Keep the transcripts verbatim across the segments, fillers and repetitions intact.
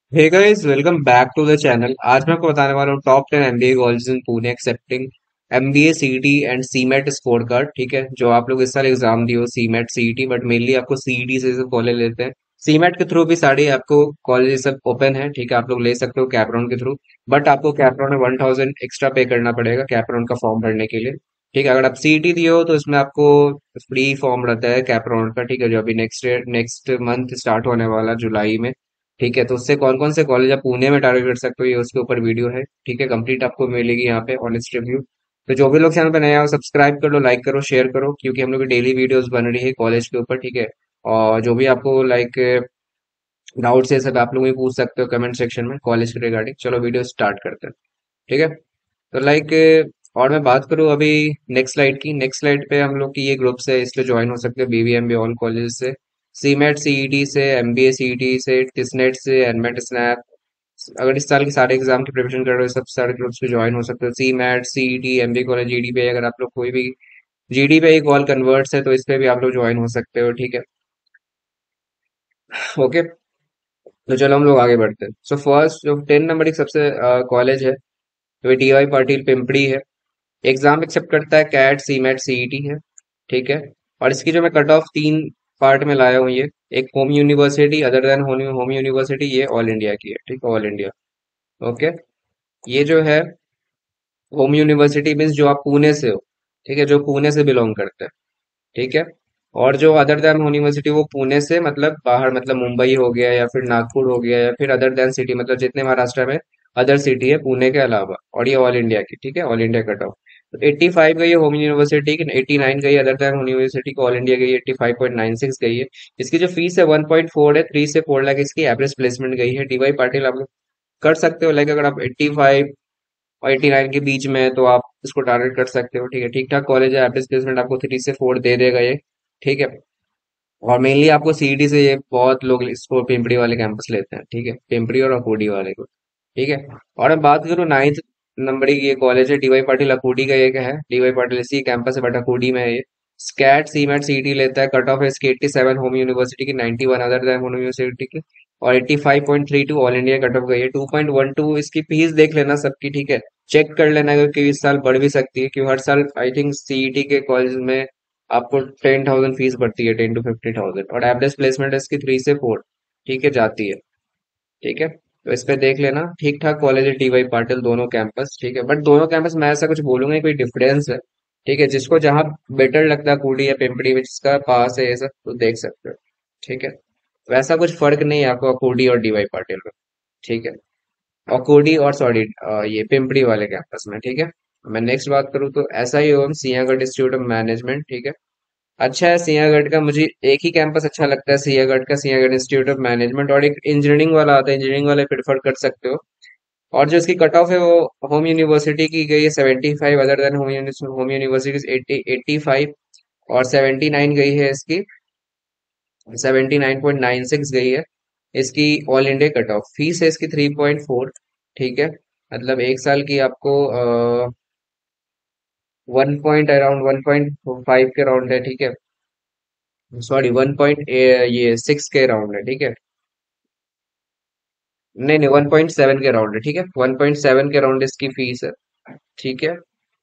Hey guys, welcome back to the channel. आज मैं आपको बताने वाला हूँ top ten MBA colleges in Pune accepting MBA CET and CMAT score card. ठीक है, जो आप लोग इस साल एग्जाम दिए हो सीमेट सीईटी, बट मेनली आपको सीईटी से सब कॉलेज लेते हैं। सीमेट के थ्रू भी सारे आपको कॉलेज सब ओपन है। ठीक है, आप लोग ले सकते हो कैपराउंड के थ्रू, बट आपको कैपराउंड में वन थाउजेंड एक्स्ट्रा पे करना पड़ेगा कैपराउंड का फॉर्म भरने के लिए। ठीक है, अगर आप सीईटी दिए हो तो इसमें आपको फ्री फॉर्म रहता है कैपराउंड का। ठीक है, जो अभी नेक्स्ट नेक्स्ट मंथ स्टार्ट होने वाला जुलाई में। ठीक है, तो उससे कौन कौन से कॉलेज आप पुणे में टारगेट कर सकते हो ये उसके ऊपर वीडियो है। ठीक है, कंप्लीट आपको मिलेगी यहाँ पे ऑनेस्ट रिव्यू। तो जो भी लोग चैनल पे नया हो सब्सक्राइब कर लो, लाइक करो, शेयर करो, क्योंकि हम लोग की डेली वीडियोस बन रही है कॉलेज के ऊपर। ठीक है, और जो भी आपको लाइक डाउट्स है सब आप लोग भी पूछ सकते हो कमेंट सेक्शन में कॉलेज के रिगार्डिंग। चलो वीडियो स्टार्ट करते हैं। ठीक है, तो लाइक और मैं बात करूँ अभी नेक्स्ट स्लाइड की। नेक्स्ट स्लाइड पे हम लोग की ये ग्रुप से इसलिए ज्वाइन हो सकते हैं बीबीएमबी ऑल कॉलेज से, सीमेट सीईटी से, एमबीए सीईटी से, टिसनेट से, एनमेट स्नैप। अगर इस साल के सारे एग्जाम की प्रिपरेशन कर रहे हो सब सारे ग्रुप्स पे ज्वाइन हो सकते हो। CMAT CET MBA college GD पे अगर आप लोग कोई भी जीडी पे ही कॉल कन्वर्ट्स है तो इस पे भी आप लोग ज्वाइन हो सकते हो। ठीक है, ओके। तो चलो हम लोग आगे बढ़ते हैं। सो फर्स्ट जो टेन नंबर एक सबसे कॉलेज है तो डी वाई पाटिल पिंपड़ी है। एग्जाम एक्सेप्ट करता है कैट सी मैट सीईटी है। ठीक है, और इसकी जो मैं कट ऑफ तीन पार्ट में लाया हूँ ये, एक home university other than home university, ये ऑल इंडिया की है। ठीक है, ऑल इंडिया। ओके, ये जो है होम यूनिवर्सिटी मीन्स जो आप पुणे से हो। ठीक है, जो पुणे से बिलोंग करते हैं। ठीक है, और जो अदर देन यूनिवर्सिटी वो पुणे से मतलब बाहर, मतलब मुंबई हो गया या फिर नागपुर हो गया या फिर अदर देन सिटी, मतलब जितने महाराष्ट्र में अदर सिटी है पुणे के अलावा, और ये ऑल इंडिया की। ठीक है, ऑल इंडिया कट ऑफ। तो एट्टी फाइव गई है होम यूनिवर्सिटी की, एट्टी नाइन गई अदर देन यूनिवर्सिटी को, ऑल इंडिया गई eighty five point nine six गई है। इसकी जो फीस है वन पॉइंट फोर है, थ्री से फोर लाख इसकी एवरेज प्लेसमेंट गई है। डीवाई पाटिल आप लोग कर सकते हो, लाइक अगर आप एट्टी फाइव और एट्टी नाइन के बीच में है तो आप इसको टारगेट कर सकते हो। ठीक है, ठीक ठाक कॉलेज है, एवरेज प्लेसमेंट आपको थ्री से फोर दे देगा ये। ठीक है, और मेनली आपको सीईटी से ये बहुत लोग इसको पिंपरी वाले कैंपस लेते हैं। ठीक है, पिंपरी और अकोडी वाले को। ठीक है, और मैं बात करूँ नाइन्थ नंबर की, ये कॉलेज है डीवाई पाटिल अकोडी का एक है। डीवाई पाटिल इसी कैंपस है बट अकोडी में है ये। स्कैट सीमेट सीईटी लेता है, कट ऑफ है इसकी एट्टी सेवन होम यूनिवर्सिटी की, ninety one other than home university की, और eighty five point three two all India cut off गई है। टू पॉइंट वन टू इसकी फीस देख लेना सबकी। ठीक है, चेक कर लेना क्योंकि इस साल बढ़ भी सकती है, क्योंकि हर साल आई थिंक सीईटी के कॉलेज में आपको टेन थाउजेंड फीस बढ़ती है, टेन टू फिफ्टी थाउजेंड, और एवरेज प्लेसमेंट इसकी थ्री से फोर। ठीक है, जाती है। ठीक है, तो इस पे देख लेना, ठीक ठाक कॉलेज है टी वाई पाटिल दोनों कैंपस। ठीक है, बट दोनों कैंपस मैं ऐसा कुछ बोलूंगा ही, कोई डिफरेंस है। ठीक है, जिसको जहाँ बेटर लगता है कूडी या पिंपड़ी में जिसका पास है ये सब तो देख सकते हो। ठीक है, वैसा कुछ फर्क नहीं है आपको कूडी और डीवाई पाटिल में। ठीक है, और कोडी और सॉरी ये पिंपड़ी वाले कैंपस में। ठीक है, मैं नेक्स्ट बात करूँ तो ऐसा ही होगा सिंहागढ़ इंस्टीट्यूट ऑफ मैनेजमेंट। ठीक है, अच्छा है सिंहागढ़ का, मुझे एक ही कैंपस अच्छा लगता है सिंहागढ़ का, सिंहागढ़ इंस्टीट्यूट ऑफ मैनेजमेंट, और एक इंजीनियरिंग वाला आता है, इंजीनियरिंग वाला प्रेफर कर सकते हो। और जो इसकी कट ऑफ है वो होम यूनिवर्सिटी की गई है seventy five, other than home home university eighty eighty five, और सेवेंटी नाइन गई है इसकी, seventy nine point nine six गई है इसकी all India cut off. Fees है इसकी थ्री पॉइंट फोर। ठीक है, मतलब एक साल की आपको one point around one point five के राउंड है। ठीक है, सॉरी वन पॉइंट ये सिक्स के राउंड है। ठीक है, नहीं नहीं वन पॉइंट सेवन के राउंड है। ठीक है, वन पॉइंट सेवन के राउंड इसकी फीस है। ठीक है,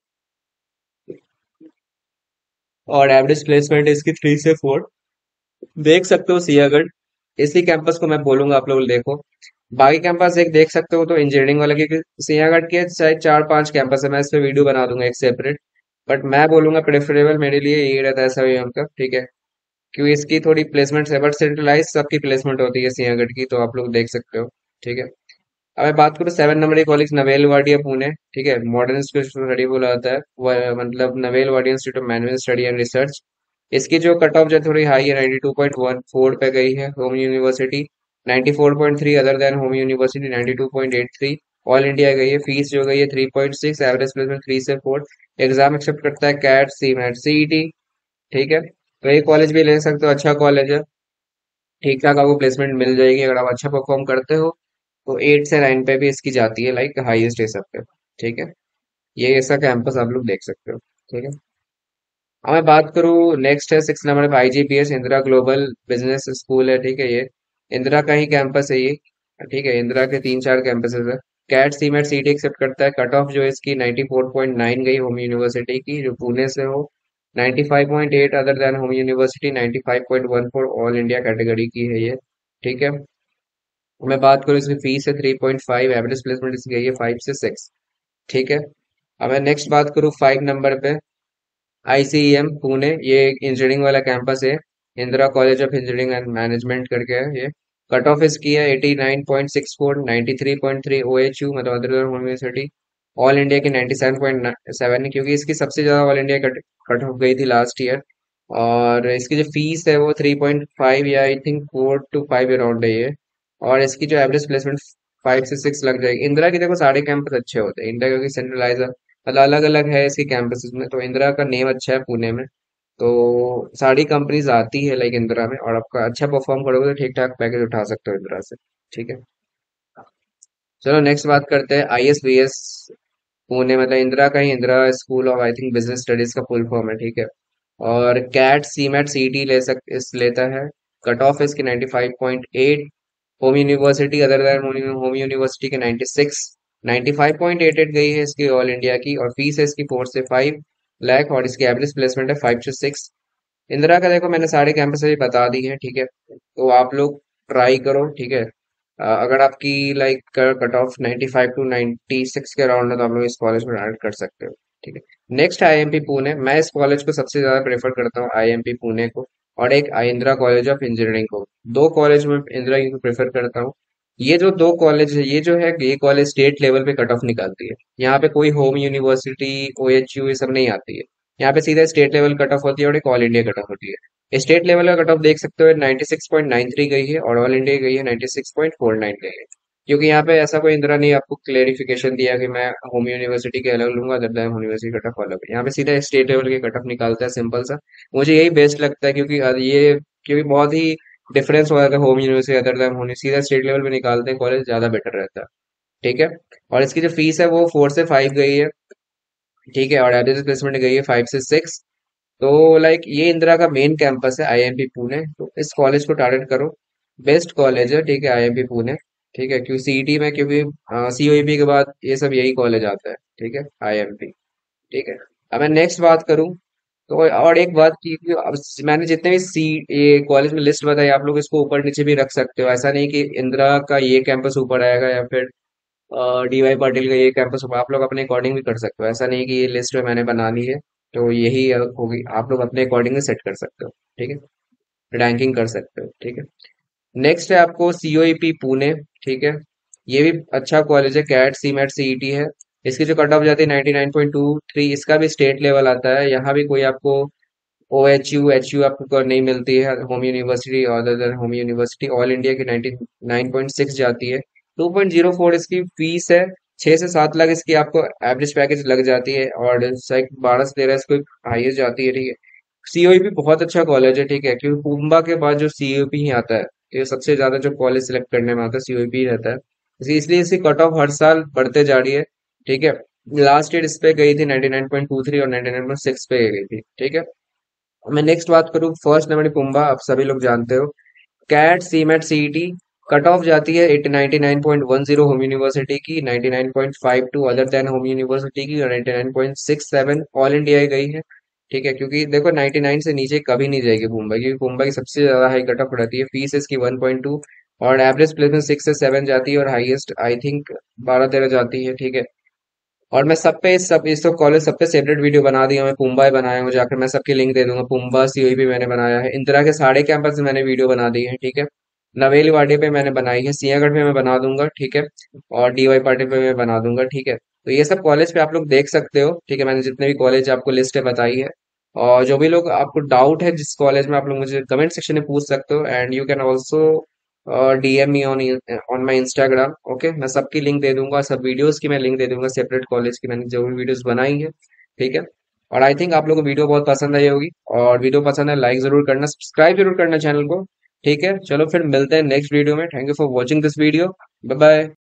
और एवरेज प्लेसमेंट इसकी थ्री से फोर। देख सकते हो सियागढ़, इसी कैंपस को मैं बोलूंगा आप लोग देखो। बाकी कैंपस एक देख सकते हो तो इंजीनियरिंग वाला, क्योंकि सियागढ़ के शायद चार पांच कैंपस है, मैं इस पे वीडियो बना दूंगा एक सेपरेट। बट मैं बोलूंगा प्रेफरेबल मेरे लिए ये रहता है सभी का। ठीक है, क्योंकि इसकी थोड़ी प्लेसमेंट है, बट सेंट्रलाइज सबकी प्लेसमेंट होती है सिंहगढ़ की, तो आप लोग देख सकते हो। ठीक है, अब मैं बात करूँ सेवन नंबर की कॉलेज नवेल वाडिया पुणे। ठीक है, मॉडर्न स्टडी बोला जाता है, वह- मतलब Navel Wadia institute of management study and research. इसकी जो कट ऑफ जो है थोड़ी हाई है, ninety two point one four पे गई है home university, ninety four point three other than home university, ninety two point eight three all India गई है। फीस जो गई है three point six, average placement three से फोर। एग्जाम एक्सेप्ट करता है कैट सी मैट सीईटी। ठीक है, तो ये कॉलेज भी ले सकते हो, अच्छा कॉलेज है। ठीक ठाक आपको प्लेसमेंट मिल जाएगी अगर आप अच्छा परफॉर्म करते हो, तो एट से नाइन पे भी इसकी जाती है, लाइक हाईएस्ट ये सब पे। ठीक है, ये ऐसा कैंपस आप लोग देख सकते हो। ठीक है, अब मैं बात करूँ नेक्स्ट है सिक्स नंबर पे IGPS Indira global business school है। ठीक है, ये इंदिरा का ही कैंपस है ये। ठीक है, इंदिरा के तीन चार कैंपसेस है। कैट सीमेट सीटी एक्सेप्ट करता है, कट ऑफ जो है इसकी नाइंटी फोर पॉइंट नाइन गई होम यूनिवर्सिटी की जो पुणे से हो, ninety five point eight other than home university, ninety five point one four all India category की है ये। ठीक है, मैं बात करूँ इसकी फीस है three point five, average placement इसकी गई है फाइव से सिक्स। ठीक है, अब मैं नेक्स्ट बात करूँ फाइव नंबर पे, आईसीईएम पुणे, ये इंजीनियरिंग वाला कैंपस है। Indira college of engineering and management करके है ये। कट ऑफ इसकी है eighty nine point six four, ninety three point three O H U मतलब अदर यूनिवर्सिटी। ऑल इंडिया की नाइंटी सेवन पॉइंट सेवन है, क्योंकि इसकी सबसे ज्यादा all India cut cut off गई थी लास्ट ईयर। और इसकी जो फीस है वो थ्री पॉइंट फाइव या I think four two five around है ये। और इसकी जो एवरेज प्लेसमेंट फाइव से सिक्स लग जाएगी। इंदिरा की देखो सारे कैंपस अच्छे होते हैं, इंदिरा क्योंकि सेंट्रलाइज मतलब अलग अलग है इसके कैंपसेस में, तो इंदिरा का नेम अच्छा है पुणे में। तो सारी कंपनीज आती है लाइक इंदिरा में, और आपका अच्छा परफॉर्म करोगे तो ठीक ठाक पैकेज उठा सकते हो इंदिरा से। ठीक है, चलो नेक्स्ट बात करते हैं I S B S Pune, मतलब इंदिरा का ही, Indira school of I think business studies का फुल फॉर्म है। ठीक है, और कैट सीमेट सीटी ले सक इस लेता है। कट ऑफ इसकी ninety five point eight, home university other than home university के ninety six, ninety five point eight eight गई है इसकी ऑल इंडिया की, और फीस है इसकी फोर से फाइव लाख, और इसकी एवरेज प्लेसमेंट है फाइव से सिक्स। इंदिरा का देखो मैंने सारे कैंपस अभी बता दी है। ठीक है, तो आप लोग ट्राई करो। ठीक है, अ, अगर आपकी like cut off ninety five to ninety six के अराउंड है तो आप लोग इस कॉलेज में ऐड कर सकते हो। ठीक है, नेक्स्ट आईएमपी पुणे, मैं इस कॉलेज को सबसे ज्यादा प्रेफर करता हूँ, आईएमपी पुणे को, और एक इंदिरा कॉलेज ऑफ इंजीनियरिंग को। दो कॉलेज में इंदिरा को प्रेफर करता हूँ। ये जो दो कॉलेज है, ये जो है ये कॉलेज स्टेट लेवल पे कट ऑफ निकालती है। यहाँ पे कोई होम यूनिवर्सिटी, ओएचयू ये सब नहीं आती है। यहाँ पे सीधा स्टेट लेवल कट ऑफ होती है और एक ऑल इंडिया कट ऑफ होती है। स्टेट लेवल का कट ऑफ देख सकते हो ninety six point nine three गई है, और ऑल इंडिया गई है ninety six point four nine गई है। क्योंकि यहाँ पे ऐसा कोई इंदिरा नहीं आपको क्लेरिफिकेशन दिया कि मैं होम यूनिवर्सिटी के अलग लूंगा, other than university cut off अलग है। यहाँ पे सीधा स्टेट लेवल के कट ऑफ निकालता है, सिंपल सा। मुझे यही बेस्ट लगता है, क्योंकि अ, ये क्योंकि बहुत ही डिफरेंस हो जाता है होम यूनिवर्सिटी अदर देन होने, सीधा स्टेट लेवल पे निकालते हैं कॉलेज, ज्यादा बेटर रहता है। ठीक है, और इसकी जो फीस है वो फोर से फाइव गई है। ठीक है, और एवरेज प्लेसमेंट गई है फाइव से सिक्स। तो लाइक ये इंदिरा का मेन कैंपस है आईएमपी पुणे, तो इस कॉलेज को टारगेट करो। बेस्ट कॉलेज है, ठीक है, आईएमपी पुणे। ठीक है, क्योंकि सीईटी में, क्योंकि सीओईपी के बाद ये सब यही कॉलेज आता है। ठीक है, आईएमपी। ठीक है, अब मैं नेक्स्ट बात करूं, तो और एक बात की कि अब मैंने जितने भी सी ये कॉलेज में लिस्ट बताई, आप लोग इसको ऊपर नीचे भी रख सकते हो। ऐसा नहीं कि इंदिरा का ये कैंपस ऊपर आएगा या फिर डीवाई पाटिल का ये कैंपस ऊपर, आप लोग अपने अकॉर्डिंग भी कर सकते हो। ऐसा नहीं कि ये लिस्ट में मैंने बना ली है तो यही होगी, आप लोग अपने अकॉर्डिंग सेट कर सकते हो। ठीक है, रैंकिंग कर सकते हो। ठीक है, नेक्स्ट है आपको सीओईपी पुणे। ठीक है, ये भी अच्छा कॉलेज है, कैट सीमेट सीईटी है। इसकी जो कट ऑफ जाती है ninety nine point two three, इसका भी स्टेट लेवल आता है। यहाँ भी कोई आपको O H U H U आपको नहीं मिलती है, होम यूनिवर्सिटी और other home university. All India की नाइंटी नाइन पॉइंट सिक्स जाती है। टू पॉइंट जीरो फोर इसकी फीस है। छह से सात लाख इसकी आपको एवरेज पैकेज लग जाती है, और शायद बारह से तेरह इसको हाईएस्ट जाती है। ठीक है, सीओईपी बहुत अच्छा कॉलेज है। ठीक है, क्योंकि पुम्बा के बाद जो सीओईपी ही आता है, ये सबसे ज्यादा जो कॉलेज सिलेक्ट करने में आता है सीओईपी ही रहता है। इसी- इसलिए इसकी कट ऑफ हर साल बढ़ते जा रही है। ठीक है, लास्ट ईयर इस पे गई थी ninety nine point two three और नाइंटी नाइन पॉइंट सिक्स पे गई थी। ठीक है, मैं नेक्स्ट बात करूँ, फर्स्ट नंबर पुम्बा, आप सभी लोग जानते हो। CAT CMAT CET, cut off जाती है at ninety nine point one zero home university की, ninety nine point five two other than home university की, और ninety nine point six seven all India गई है। ठीक है, क्योंकि देखो नाइंटी नाइन से नीचे कभी नहीं जाएगी मुंबई, क्योंकि मुंबई की सबसे ज्यादा हाई कट ऑफ रहती है। फीस इसकी वन पॉइंट टू, और एवरेज प्लेसमेंट सिक्स से सेवन जाती है, और हाईएस्ट आई थिंक बारह तेरह जाती है। ठीक है, और मैं सब पे सब इस सब कॉलेज सब पे सेपरेट वीडियो बना दिया, मैं पुम्बा बनाया हूँ, जाकर मैं सबकी लिंक दे दूंगा। पुम्बा सीओईपी मैंने बनाया है, इंदिरा के सारे कैंपस में मैंने वीडियो बना दी है। ठीक है, नवेली वाडी पे मैंने बनाई है, सिंहगढ़ पे मैं बना दूंगा। ठीक है, और डीवाई पाटिल पे मैं बना दूंगा। ठीक है, तो ये सब कॉलेज पे आप लोग देख सकते हो। ठीक है, मैंने जितने भी कॉलेज आपको लिस्ट है बताई है। और जो भी लोग आपको डाउट है जिस कॉलेज में, आप लोग मुझे कमेंट सेक्शन में पूछ सकते हो, and you can also DM me on on my Instagram. Okay, मैं सबकी लिंक दे दूंगा, सब वीडियोस की मैं लिंक दे दूंगा, सेपरेट कॉलेज की मैंने जो भी वीडियोस बनाई है। ठीक है, और आई थिंक आप लोगों को वीडियो बहुत पसंद आई होगी, और वीडियो पसंद है लाइक जरूर करना, सब्सक्राइब जरूर करना चैनल को। ठीक है, चलो फिर मिलते हैं नेक्स्ट वीडियो में। Thank you for watching this video. Bye bye.